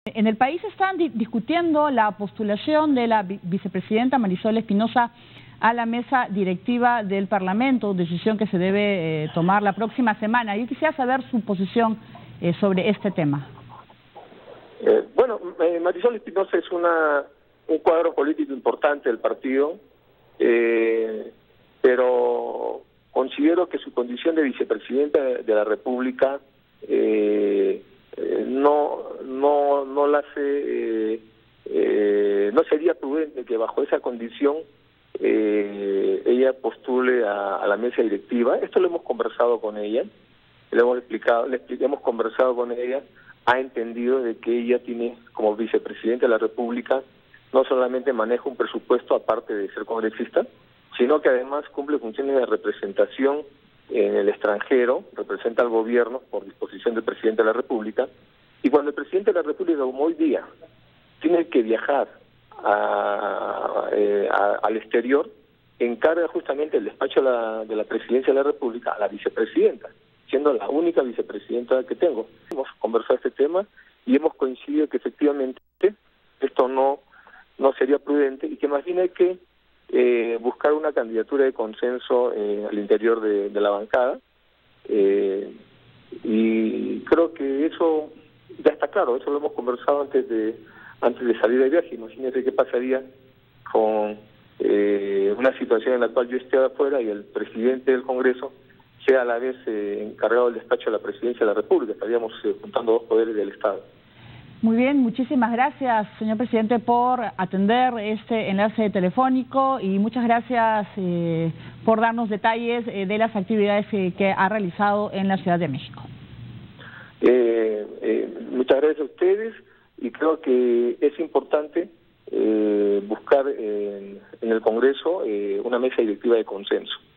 En el país están discutiendo la postulación de la vicepresidenta Marisol Espinosa a la mesa directiva del Parlamento, decisión que se debe tomar la próxima semana. Yo quisiera saber su posición sobre este tema. Marisol Espinosa es un cuadro político importante del partido, pero considero que su condición de vicepresidenta de la República no sería prudente que bajo esa condición ella postule a la mesa directiva. Esto lo hemos conversado con ella, le hemos explicado, hemos conversado con ella, ha entendido de que ella tiene como vicepresidenta de la República no solamente maneja un presupuesto aparte de ser congresista, sino que además cumple funciones de representación en el extranjero, representa al gobierno por disposición del presidente de la República, y cuando el presidente de la República, como hoy día, tiene que viajar al exterior, encarga justamente el despacho de la presidencia de la República a la vicepresidenta, siendo la única vicepresidenta que tengo. Hemos conversado este tema y hemos coincidido que efectivamente esto no sería prudente y que más bien hay que buscar una candidatura de consenso al interior de la bancada, y creo que eso ya está claro. Eso lo hemos conversado antes de salir de viaje. Imagínense qué pasaría con una situación en la cual yo esté afuera y el presidente del Congreso sea a la vez encargado del despacho de la presidencia de la República. Estaríamos juntando dos poderes del Estado. Muy bien, muchísimas gracias, señor presidente, por atender este enlace telefónico y muchas gracias por darnos detalles de las actividades que ha realizado en la Ciudad de México. Muchas gracias a ustedes, y creo que es importante buscar en el Congreso una mesa directiva de consenso.